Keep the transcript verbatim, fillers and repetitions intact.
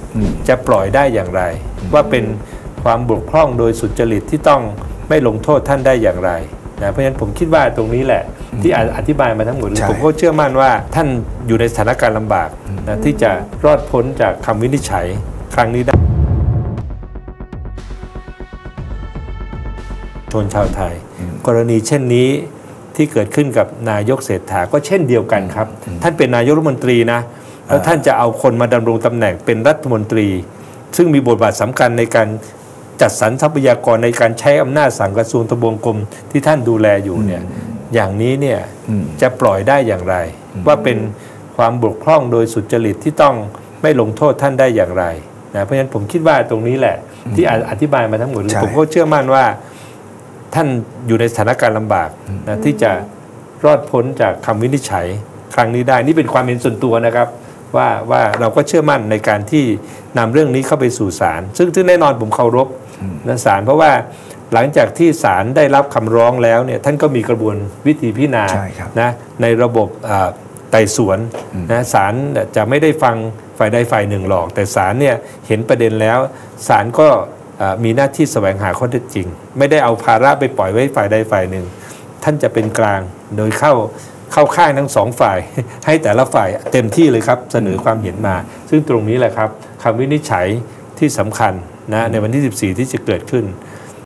จะปล่อยได้อย่างไรว่าเป็นความบกพร่องโดยสุจริตที่ต้องไม่ลงโทษท่านได้อย่างไรนะเพราะฉะนั้นผมคิดว่าตรงนี้แหละที่อธิบายมาทั้งหมดผมก็เชื่อมั่นว่าท่านอยู่ในสถานการณ์ลำบากนะที่จะรอดพ้นจากคำวินิจฉัยครั้งนี้ได้ชนชาวไทยกรณีเช่นนี้ที่เกิดขึ้นกับนายกเศรษฐาก็เช่นเดียวกันครับท่านเป็นนายกรัฐมนตรีนะแล้วท่านจะเอาคนมาดำรงตำแหน่งเป็นรัฐมนตรีซึ่งมีบทบาทสำคัญในการจัดสรรทรัพยากรในการใช้อำนาจสั่งกระทรวงทบวงกรมที่ท่านดูแลอยู่เนี่ยอย่างนี้เนี่ยจะปล่อยได้อย่างไรว่าเป็นความบกพร่องโดยสุจริตที่ต้องไม่ลงโทษท่านได้อย่างไรนะเพราะฉะนั้นผมคิดว่าตรงนี้แหละที่อธิบายมาทั้งหมดผมก็เชื่อมั่นว่าท่านอยู่ในสถานการณ์ลำบากนะที่จะรอดพ้นจากคำวินิจฉัยครั้งนี้ได้นี่เป็นความเห็นส่วนตัวนะครับว่าว่าเราก็เชื่อมั่นในการที่นำเรื่องนี้เข้าไปสู่ศาลซึ่งซึ่งแน่นอนผมเคารพนะศาลเพราะว่าหลังจากที่ศาลได้รับคำร้องแล้วเนี่ยท่านก็มีกระบวนวิธีพิจารณานะในระบบไต่สวนนะศาลจะไม่ได้ฟังฝ่ายใดฝ่ายหนึ่งหรอกแต่ศาลเนี่ยเห็นประเด็นแล้วศาลก็มีหน้าที่แสวงหาข้อเท็จจริงไม่ได้เอาภาระไปปล่อยไว้ฝ่ายใดฝ่ายหนึ่งท่านจะเป็นกลางโดยเข้าเข้าข้างทั้งสองฝ่ายให้แต่ละฝ่ายเต็มที่เลยครับเสนอความเห็นมาซึ่งตรงนี้แหละครับคำวินิจฉัยที่สำคัญนะในวันที่สิบสี่ที่จะเกิดขึ้น